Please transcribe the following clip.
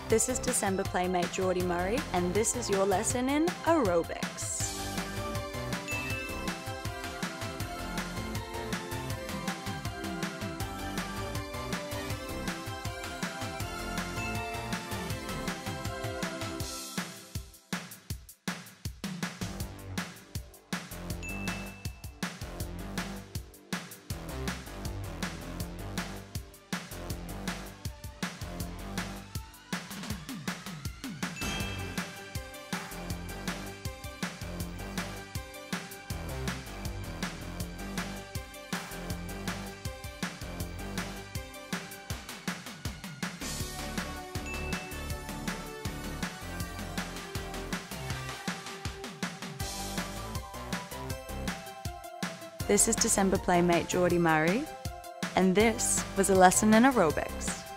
This is December Playmate Geordie Murray, and this is your lesson in aerobics. This is December Playmate Geordie Murray, and this was a lesson in aerobics.